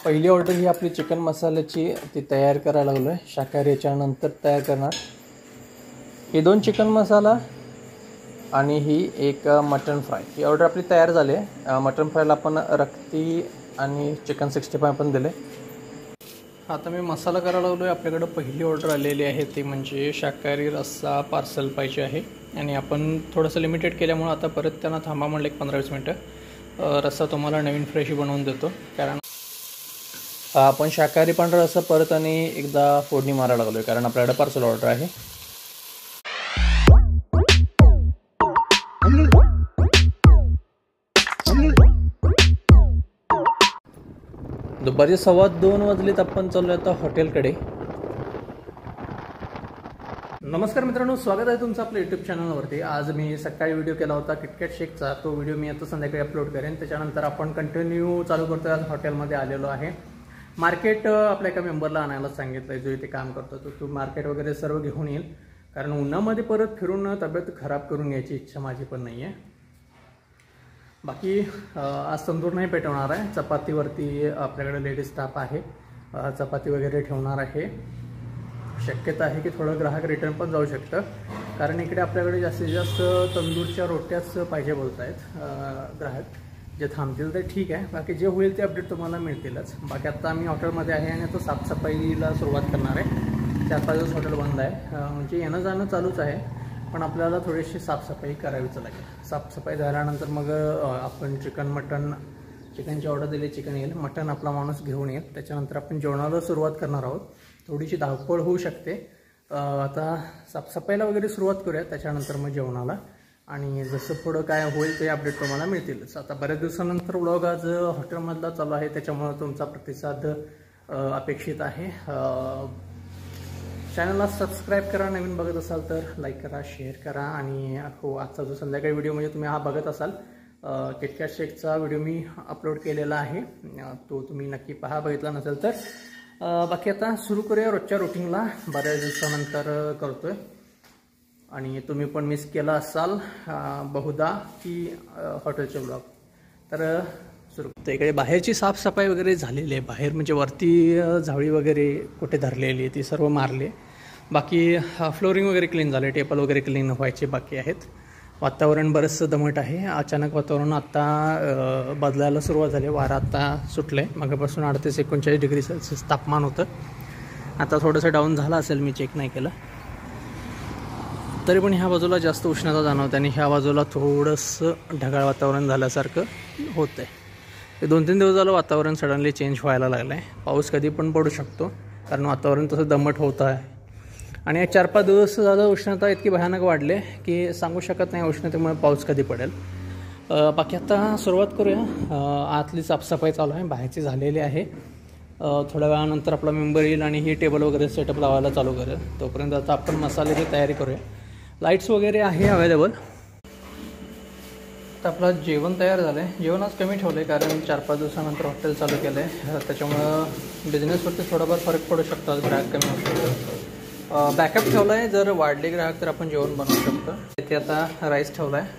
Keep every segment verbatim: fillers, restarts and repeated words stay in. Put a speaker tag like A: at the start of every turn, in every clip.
A: पहिली ऑर्डर ही आपली चिकन मसाल्याची ती तयार करायला लागलो आहे. शाकाहारीच्या नंतर तयार करणार. हे दोन चिकन मसाला आणि ही एक मटन फ्राय. ही ऑर्डर आपली तयार झाली आहे. मटन फ्रायला आपण रक्ती आणि चिकन सिक्स्टी फाय पण दिले. आता मी मसाला करायला लागलो आहे. आपल्याकडं पहिली ऑर्डर आलेली आहे ती म्हणजे शाकाहारी रस्सा पार्सल पाहिजे आहे आणि आपण थोडंसं लिमिटेड केल्यामुळं आता परत त्यांना थांबा म्हणलं एक पंधरा वीस मिनटं. रस्सा तुम्हाला नवीन फ्रेश बनवून देतो, कारण आपण शाकाहारी पांढरा रस्सा परत आणि एकदा फोडणी मारायला लागलो आहे, कारण आपल्याकडे पार्सल ऑर्डर आहे. दुपारी सव्वा दोन वाजलेत. आपण चाललो आता हॉटेलकडे. नमस्कार मित्रांनो, स्वागत आहे तुमचं आपल्या यूट्यूब चॅनलवरती. आज मी सकाळी व्हिडिओ केला होता किटकॅट शेकचा. तो व्हिडिओ मी आता संध्याकाळी अपलोड करेन. त्याच्यानंतर आपण कंटिन्यू चालू करतो. आज हॉटेलमध्ये आलेलो आहे. मार्केट आपल्या एका मेंबरला आणायला सांगितलं आहे, जो इथे काम करतो. तो तो मार्केट वगैरे सर्व घेऊन येईल, कारण उन्हामध्ये परत फिरून तब्येत खराब करून घ्यायची इच्छा माझी पण नाही आहे. बाकी आज तंदूर नाही पेटवणार आहे. चपातीवरती आपल्याकडे लेडीज स्टाफ आहे, चपाती वगैरे ठेवणार आहे. शक्यता आहे की थोडं ग्राहक रिटर्न पण जाऊ शकतं, कारण इकडे आपल्याकडे जास्तीत जास्त तंदूरच्या रोट्याच पाहिजे बोलत आहेत ग्राहक. जे थांबतील ते ठीक आहे, बाकी जे होईल ते अपडेट तुम्हाला मिळतीलच. बाकी आता आम्ही हॉटेलमध्ये आहे आणि आता साफसफाईला सुरुवात करणार आहे. चार पाच दिवस हॉटेल बंद आहे, म्हणजे येणं जाणं चालूच आहे, पण आपल्याला थोडीशी साफसफाई करावीच लागेल. साफसफाई झाल्यानंतर मग आपण चिकन मटन चिकनची ऑर्डर दिली, चिकन येईल. मटन आपला माणूस घेऊन येईल. त्याच्यानंतर आपण जेवणाला सुरुवात करणार आहोत. थोडीशी धावपळ होऊ शकते. आता साफसफाईला वगैरे सुरुवात करूया, त्याच्यानंतर मग जेवणाला. आणि जसं पुढं काय होईल ते अपडेट तुम्हाला मिळतीलच. आता बऱ्याच दिवसानंतर व्लॉग आज हॉटेलमधला चालू आहे, त्याच्यामुळे तुमचा प्रतिसाद अपेक्षित आहे. चॅनलला सबस्क्राईब करा, नवीन बघत असाल तर लाईक करा, शेअर करा. आणि हो, आजचा जो संध्याकाळी व्हिडिओ म्हणजे तुम्ही हा बघत असाल किटकॅट शेकचा व्हिडिओ मी अपलोड केलेला आहे, तो तुम्ही नक्की पहा बघितला नसेल तर. बाकी आता सुरू करूया रोजच्या रुटीनला. बऱ्याच दिवसानंतर करतोय आणि तुम्ही पण मिस केला असाल बहुधा की हॉटेलचे ब्लॉग, तर सुरू. तर इकडे बाहेरची साफसफाई वगैरे झालेली आहे. बाहेर म्हणजे वरती झावळी वगैरे कुठे धरलेली आहे ती सर्व मारली. बाकी फ्लोरिंग वगैरे क्लीन झाले, टेबल वगैरे क्लीन व्हायचे बाकी आहेत. वातावरण बरंचसं दमट आहे. अचानक वातावरण आत्ता बदलायला सुरुवात झाली. वारा आत्ता सुटलं आहे. मगापासून अडतीस एकोणचाळीस डिग्री सेल्सिअस तापमान होतं. आता थोडंसं डाऊन झालं असेल, मी चेक नाही केलं. तरी पण ह्या बाजूला जास्त उष्णता जाणवते आणि ह्या बाजूला थोडंसं ढगाळ वातावरण झाल्यासारखं होतं आहे. हे दोन तीन दिवस झालं वातावरण सडनली चेंज व्हायला लागलं आहे. पाऊस कधी पण पडू शकतो, कारण वातावरण तसं दमट होतं आहे. आणि एक चार पाच दिवस झालं उष्णता इतकी भयानक वाढले की सांगू शकत नाही उष्णतेमुळे पाऊस कधी पडेल. बाकी आता सुरुवात करूया. आतली साफसफाई चालू आहे, बाहेरची झालेली आहे. थोड्या वेळानंतर आपला मेंबर येईल आणि ही टेबल वगैरे सेटअप लावायला चालू करेल. तोपर्यंत आता आपण मसाल्याची तयारी करूया. लाईट्स वगैरे आहे अवेलेबल. तर आपलं जेवण तयार झालं आहे. जेवण आज कमी ठेवलं आहे, कारण चार पाच दिवसानंतर हॉटेल चालू केलं आहे. त्याच्यामुळं बिझनेसवरती थोडाफार फरक पडू शकतो. आज ग्राहक कमी होतो. बॅकअप ठेवला आहे, जर वाढले ग्राहक तर आपण जेवण बनवू शकतो. इथे आता राईस ठेवला आहे.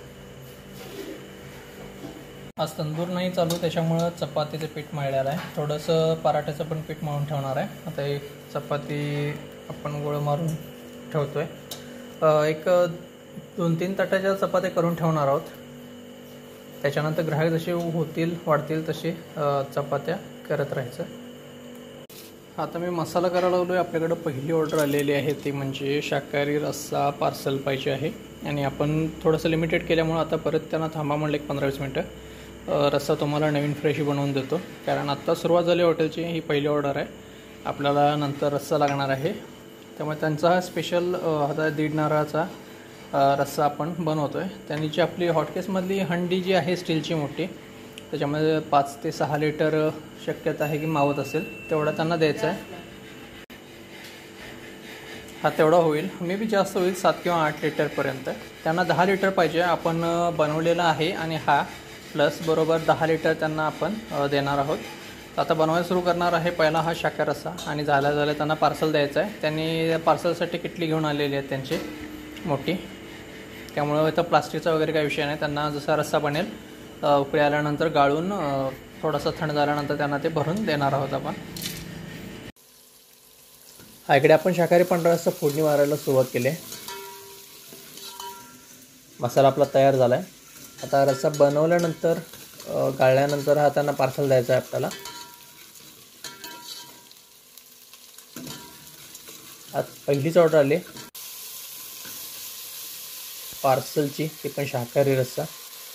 A: आज तंदूर नाही चालू, त्याच्यामुळं चपातीचं पीठ मळलेलं आहे. थोडंसं पराठ्याचं पण पीठ मळून ठेवणार आहे. आता एक चपाती आपण गोळ मारून ठेवतो आहे. एक दोन तीन ताटाच्या चपात्या करून ठेवणार आहोत. त्याच्यानंतर ग्राहक जसे होतील वाढतील तसे चपात्या करत राहायचं. आता मी मसाला करायला लागलो आहे. आपल्याकडं पहिली ऑर्डर आलेली आहे ती म्हणजे शाकाहारी रस्सा पार्सल पाहिजे आहे आणि आपण थोडंसं लिमिटेड केल्यामुळं आता परत त्यांना थांबा म्हणलं एक पंधरा वीस मिनटं. रस्सा तुम्हाला नवीन फ्रेश बनवून देतो, कारण आत्ता सुरुवात झाली हॉटेलची. ही पहिली ऑर्डर आहे. आपल्याला नंतर रस्सा लागणार आहे, त्यामुळे त्यांचा हा स्पेशल आता दीड नारळाचा रस्सा आपण बनवतो आहे. त्यांनी जी आपली हॉटकेसमधली हंडी जी आहे स्टीलची मोठी, त्याच्यामध्ये पाच ते सहा लिटर शक्यता आहे की मावत असेल, तेवढा त्यांना द्यायचा आहे. हा तेवढा होईल, मे बी जास्त होईल, सात किंवा आठ लिटरपर्यंत. त्यांना दहा लिटर पाहिजे. आपण बनवलेला आहे आणि हा प्लस बरोबर दहा लिटर त्यांना आपण देणार आहोत. आता बनवायला सुरू करणार आहे. पहिला हा शाकाहारी रस्सा आणि झाल्या झाल्या त्यांना पार्सल द्यायचं आहे. त्यांनी पार्सलसाठी किटली घेऊन आलेली आहे त्यांची मोठी, त्यामुळं इथं प्लास्टिकचा वगैरे काही विषय नाही. त्यांना जसा रस्सा बनेल उकळी आल्यानंतर गाळून थोडासा थंड झाल्यानंतर त्यांना ते भरून देणार आहोत आपण. हा इकडे आपण शाकाहारी पांढरा रस्सा फोडणी मारायला सुरुवात केली आहे. मसाला आपला तयार झाला आहे. आता रस्सा बनवल्यानंतर गाळल्यानंतर हा त्यांना पार्सल द्यायचा आहे आपल्याला. आज पहिलीच ऑर्डर आली पार्सलची, ती पण शाकाहारी रस्सा.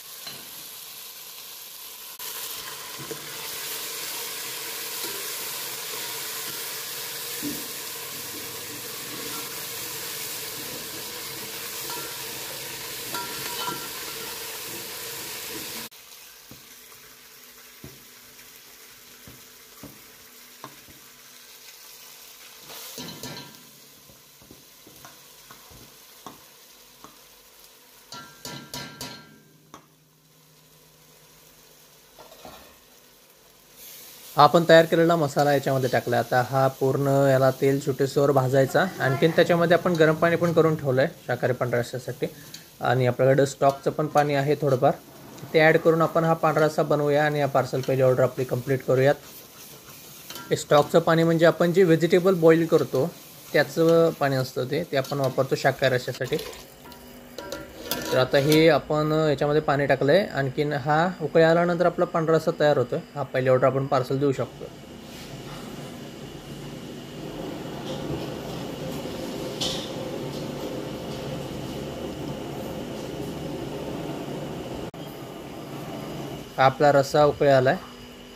A: हा आपण तयार केलेला मसाला याच्यामध्ये टाकला. आता हा पूर्ण याला तेल सुटेसोवर भाजायचा. आणखीन त्याच्यामध्ये आपण गरम पाणी पण करून ठेवलं आहे शाकाहारी पांढरा रस्स्यासाठी. आणि आपल्याकडं स्टॉकचं पण पाणी आहे थोडंफार, ते ॲड करून आपण हा पांढरा रस्सा बनवूया आणि या पार्सल पहिली ऑर्डर आपली कंप्लीट करूयात. हे स्टॉकचं पाणी म्हणजे आपण जे व्हेजिटेबल बॉईल करतो त्याचं पाणी असतं, ते ते आपण वापरतो शाकाहारी रस्स्यासाठी. तर आता हे आपण याच्यामध्ये पाणी टाकलं आहे. आणखीन हा उकळी आल्यानंतर आपला पांढरा रस्सा तयार होतो. हा पहिली ऑर्डर आपण पार्सल देऊ शकतो. हा आपला रस्सा उकळी आला आहे.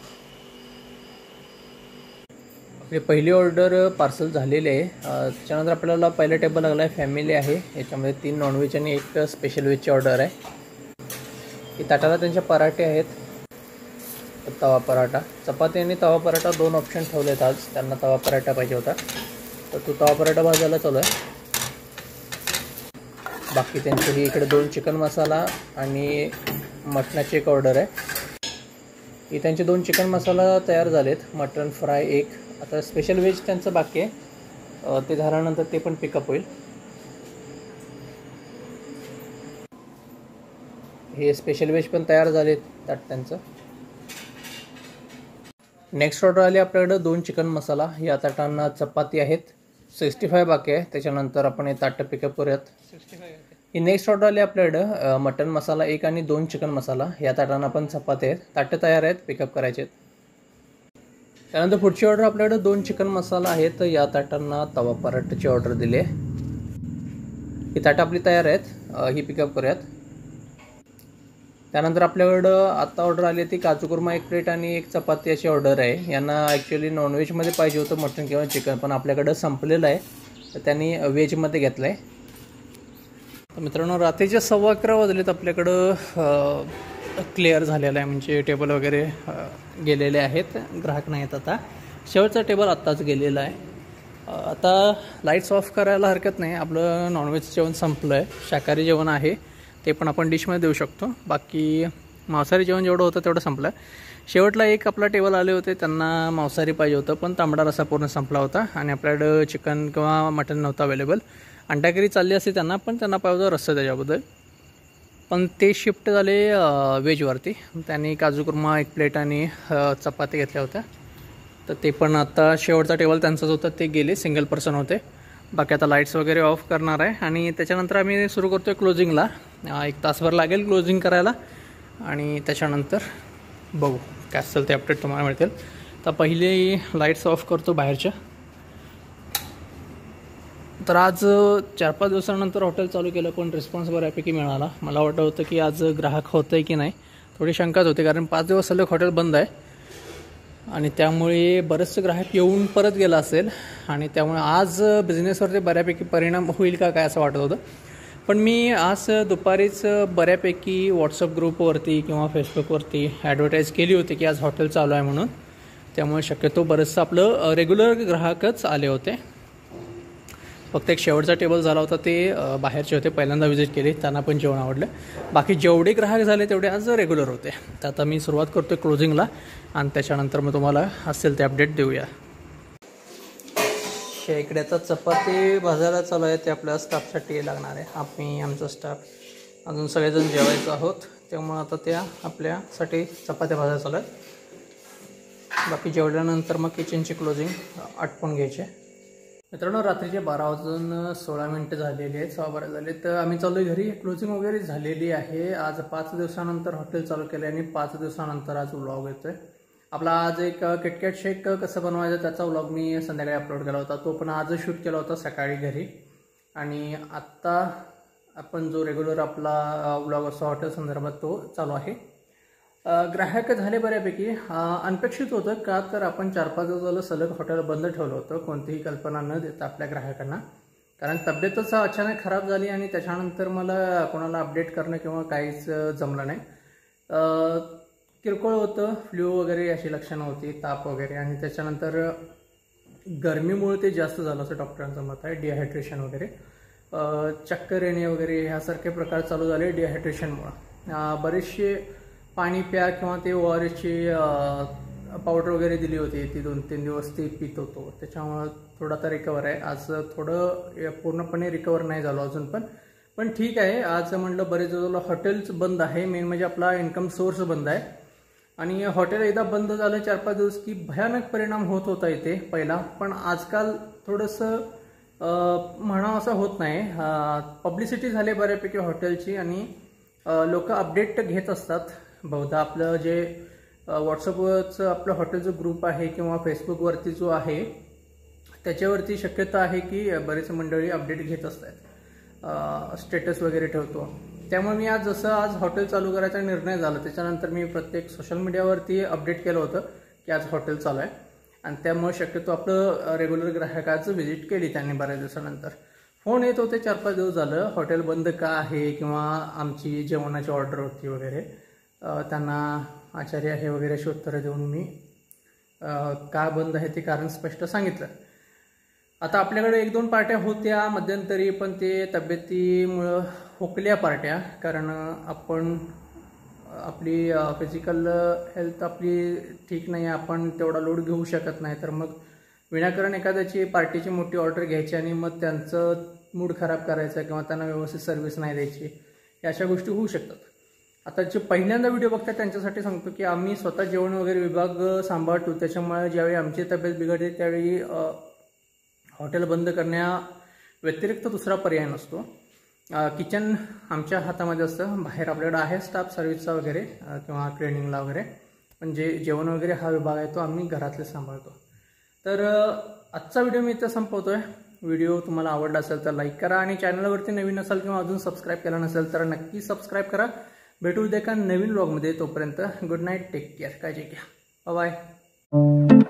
A: आपली पहिली ऑर्डर पार्सल झालेली आहे. त्याच्यानंतर आपल्याला पहिला टेबल लागला आहे. फॅमिली आहे, याच्यामध्ये तीन नॉनव्हेज आणि एक स्पेशल व्हेजची ऑर्डर आहे. ही ताटाला त्यांचे पराठे आहेत, तवा पराठा, चपाती आणि तवा पराठा दोन ऑप्शन ठेवले आहेत. आज त्यांना तवा पराठा पाहिजे होता, तर तो तवा पराठा भाजायला चालू आहे. बाकी त्यांची ही इकडे दोन चिकन मसाला आणि मटणाची एक ऑर्डर आहे. ही त्यांचे दोन चिकन मसाला तयार झालेत, मटण फ्राय एक. आता स्पेशल व्हेज त्यांचं बाकी आहे, ते झाल्यानंतर ते पण पिकअप होईल. हे स्पेशल व्हेज पण तयार झालेत ताट त्यांचं. नेक्स्ट ऑर्डर आली आपल्याकडं दोन चिकन मसाला. या ताटांना चपाती आहेत, सिक्स्टी फाय बाकी आहे. त्याच्यानंतर आपण हे ताटं पिकअप करूयात. ही नेक्स्ट ऑर्डर आली आपल्याकडं मटन मसाला एक आणि दोन चिकन मसाला. या ताटांना पण चपाती आहेत, ताटं तयार आहेत, पिकअप करायचे आहेत. त्यानंतर पुढची ऑर्डर आपल्याकडे दोन चिकन मसाला आहेत. या ताटांना तवा पराठाची ऑर्डर दिली आहे. ही ताटं आपली तयार आहेत, ही पिकअप करूयात. त्यानंतर आपल्याकडं आता ऑर्डर आली ती काजू कुर्मा एक प्लेट आणि एक चपाती अशी ऑर्डर आहे. यांना ॲक्च्युली नॉनव्हेजमध्ये पाहिजे होतं मटन किंवा चिकन, पण आपल्याकडं संपलेलं आहे, तर त्यांनी व्हेजमध्ये घेतलं आहे. तर मित्रांनो, रात्रीचे सव्वा अकरा वाजलेत. आपल्याकडं क्लिअर झालेलं आहे, म्हणजे टेबल वगैरे गेलेले आहेत, ग्राहक नाहीत. आता शेवटचा टेबल आत्ताच गेलेला आहे. आता लाईट्स ऑफ करायला हरकत नाही. आपलं नॉनव्हेज जेवण संपलं आहे, शाकाहारी जेवण आहे, ते पण आपण डिशमध्ये देऊ शकतो. बाकी मांसाहारी जेवण जेवढं होतं तेवढं संपलं आहे. शेवटला एक आपला टेबल आले होते, त्यांना मांसाहारी पाहिजे होतं, पण तांबडा रस्सा पूर्ण संपला होता. आणि आपल्याकडं चिकन किंवा मटन नव्हतं अवेलेबल. अंडाकरी चालली असते त्यांना, पण त्यांना पाहिजे होतं रस्सा त्याच्याबद्दल. पण ते शिफ्ट झाले व्हेजवरती. त्यांनी काजू कुर्मा एक प्लेट आणि चपाती घेतल्या होत्या, तर ते पण आता शेवटचा टेबल त्यांचाच होता, ते गेले, सिंगल पर्सन होते. बाकी आता लाईट्स वगैरे ऑफ करणार आहे आणि त्याच्यानंतर आम्ही सुरू करतो आहे क्लोजिंगला. एक तासभर लागेल क्लोजिंग करायला आणि त्याच्यानंतर बघू काय असेल ते अपडेट तुम्हाला मिळतील. तर पहिले लाईट्स ऑफ करतो बाहेरच्या. तर आज चार पाच दिवसानंतर हॉटेल चालू केलं, पण रिस्पॉन्स बऱ्यापैकी मिळाला. मला वाटत होतं की आज ग्राहक होतं आहे की नाही, थोडी शंकाच होती, कारण पाच दिवस सलग हॉटेल बंद आहे आणि त्यामुळे बरेचसे ग्राहक येऊन परत गेला असेल आणि त्यामुळे आज बिझनेसवरती बऱ्यापैकी परिणाम होईल का काय असं वाटत होतं. पण मी आज दुपारीच बऱ्यापैकी व्हॉट्सअप ग्रुपवरती किंवा फेसबुकवरती ॲडव्हर्टाईज केली होती की आज हॉटेल चालू आहे म्हणून. त्यामुळे शक्यतो बरंचसं आपलं रेग्युलर ग्राहकच आले होते. फक्त एक शेवटचा टेबल झाला होता, ते बाहेरचे होते, पहिल्यांदा व्हिजिट केली, त्यांना पण जेवण आवडलं. बाकी जेवढे ग्राहक झाले तेवढे आज रेग्युलर होते. तर आता मी सुरुवात करतो क्लोजिंगला आणि त्याच्यानंतर मग तुम्हाला असेल ते अपडेट देऊया. इकडे आता चपाती भाजायला चालू आहे, ते आपल्या स्टाफसाठी लागणार आहे. आम्ही आमचा स्टाफ अजून सगळेजण जेवायचं आहोत, त्यामुळे आता त्या आपल्यासाठी चपात्या भाजायला चालू आहेत. बाकी जेवल्यानंतर मग किचनची क्लोजिंग आटपून घ्यायचे. मित्रांनो, रात्रीचे बारा वाजून सोळा मिनटं झालेली आहेत, सहा बारा झाले. तर आम्ही चालू आहे घरी. क्लोजिंग वगैरे झालेली आहे. आज पाच दिवसानंतर हॉटेल चालू केलं आणि पाच दिवसानंतर आज व्लॉग येतोय आपला. आज एक किटकॅट शेक कसं बनवायचं त्याचा व्लॉग मी संध्याकाळी अपलोड केला होता. तो पण आज शूट केला होता सकाळी घरी. आणि आत्ता आपण जो रेग्युलर आपला व्लॉग असतो हॉटेल संदर्भात तो चालू आहे. ग्राहक झाले बऱ्यापैकी. अनपेक्षित होतं का, तर आपण चार पाच दिवस झालं सलग हॉटेल बंद ठेवलं होतं, कोणतीही कल्पना न देता आपल्या ग्राहकांना. कारण तब्येतच अचानक खराब झाली आणि त्याच्यानंतर मला कोणाला अपडेट करणं किंवा काहीच जमलं नाही. किरकोळ होतं, फ्ल्यू वगैरे अशी लक्षणं होती, ताप वगैरे. आणि त्याच्यानंतर गरमीमुळे ते जास्त झालं असं डॉक्टरांचं मत आहे. डिहायड्रेशन वगैरे, चक्कर येणे वगैरे ह्यासारखे प्रकार चालू झाले डिहायड्रेशनमुळं. बरेचसे पाणी प्या किंवा ते ओ आर एसची पावडर वगैरे दिली होती, ती दोन तीन दिवस ती पित होतो. त्याच्यामुळं थोडा तर रिकवर आहे. आज थोडं पूर्णपणे रिकवर नाही झालो अजून, पण पण ठीक आहे. आज म्हटलं बरेच दिवस हॉटेल्स बंद आहे, मेन म्हणजे आपला इन्कम सोर्स बंद आहे. आणि हॉटेल एकदा बंद झालं चार पाच दिवस की भयानक परिणाम होत होता इथे पहिला. पण आजकाल थोडंसं म्हणावं असं होत नाही. पब्लिसिटी झाली बऱ्यापैकी हॉटेलची आणि लोक अपडेट घेत असतात. बहुधा आपलं जे व्हॉट्सअपवरचं आपलं हॉटेलचं ग्रुप आहे किंवा फेसबुकवरती जो आहे त्याच्यावरती शक्यता आहे की बरेच मंडळी अपडेट घेत असतात, स्टेटस वगैरे ठेवतो. त्यामुळे मी आज जसं आज हॉटेल चालू करायचा निर्णय झाला त्याच्यानंतर मी प्रत्येक सोशल मीडियावरती अपडेट केलं होतं की आज हॉटेल चालू आहे. आणि त्यामुळे शक्यतो आपलं रेग्युलर ग्राहकाचं व्हिजिट केली त्यांनी बऱ्याच दिवसानंतर. फोन येत होते चार पाच दिवस झालं हॉटेल बंद का आहे किंवा आमची जेवणाची ऑर्डर होती वगैरे. त्यांना आचार्य आहे वगैरे अशी उत्तरं देऊन मी का बंद आहे ते कारण स्पष्ट सांगितलं. आता आपल्याकडे एक दोन पार्ट्या होत्या मध्यंतरी, पण ते तब्येतीमुळं हुकल्या पार्ट्या. कारण आपण आपली फिजिकल हेल्थ आपली ठीक नाही, आपण तेवढा लोड घेऊ शकत नाही. तर मग विनाकारण एखाद्याची पार्टीची मोठी ऑर्डर घ्यायची आणि मग त्यांचं मूड खराब करायचं किंवा त्यांना व्यवस्थित सर्व्हिस नाही द्यायची, या अशा गोष्टी होऊ शकतात. आता जे पहिल्यांदा व्हिडिओ बघतात त्यांच्यासाठी सांगतो की आम्ही स्वतः जेवण वगैरे विभाग सांभाळतो. त्याच्यामुळे ज्यावेळी आमची तब्येत बिघडते त्यावेळी हॉटेल बंद करण्या व्यतिरिक्त दुसरा पर्याय नसतो. किचन आमच्या हातामध्ये असतं. बाहेर आपल्याकडे आहे स्टाफ सर्व्हिसचा वगैरे किंवा ट्रेनिंगला वगैरे, पण जे जेवण वगैरे हा विभाग आहे तो आम्ही घरातले सांभाळतो. तर आजचा व्हिडिओ मी इथं संपवतोय. व्हिडिओ तुम्हाला आवडला असेल तर लाईक करा आणि चॅनलवरती नवीन असाल किंवा अजून सबस्क्राईब केला नसेल तर नक्की सबस्क्राईब करा. भेटू उद्या एका नवीन व्लॉगमध्ये. तोपर्यंत गुड नाईट, टेक केअर, काळजी घ्या, बाय बाय.